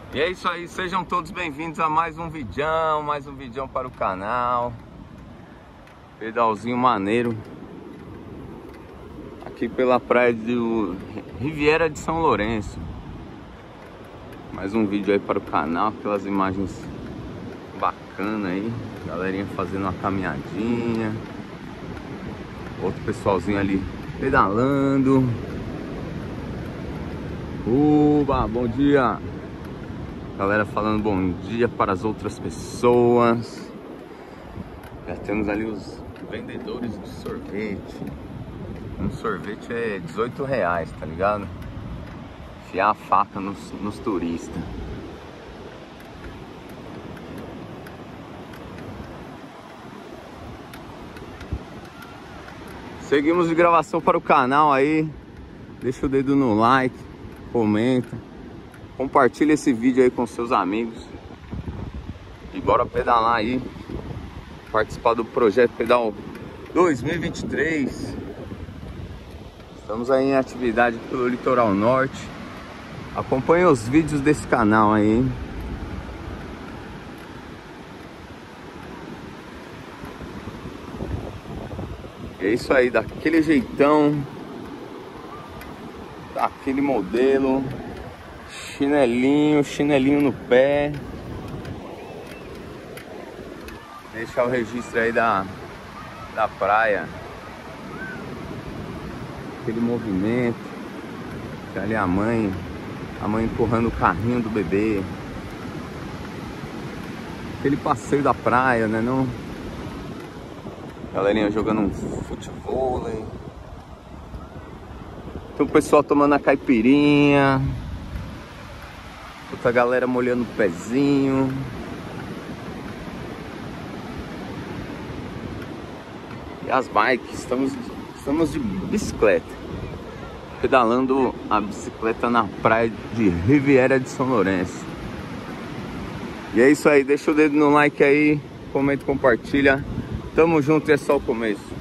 E é isso aí, sejam todos bem-vindos a mais um vídeo para o canal. Pedalzinho maneiro aqui pela praia do Riviera de São Lourenço. Mais um vídeo aí para o canal, aquelas imagens bacanas aí. Galerinha fazendo uma caminhadinha. Outro pessoalzinho ali pedalando. Uba, bom dia. Galera falando bom dia para as outras pessoas. Já temos ali os vendedores de sorvete. Um sorvete é R$18, tá ligado? Enfiar a faca nos turistas. Seguimos de gravação para o canal aí. Deixa o dedo no like, comenta, compartilha esse vídeo aí com seus amigos. E bora pedalar aí. Participar do projeto Pedal 2023. Estamos aí em atividade pelo litoral norte. Acompanhe os vídeos desse canal aí. É isso aí, daquele jeitão, daquele modelo, chinelinho no pé. Deixar o registro aí da praia. Aquele movimento. Tá ali a mãe empurrando o carrinho do bebê. Aquele passeio da praia, né não? Galerinha jogando um futevôlei. Tem o pessoal tomando a caipirinha. Outra galera molhando o pezinho. E as bikes, estamos de bicicleta. Pedalando a bicicleta na praia de Riviera de São Lourenço. E é isso aí, deixa o dedo no like aí, comenta, compartilha. Tamo junto e é só o começo.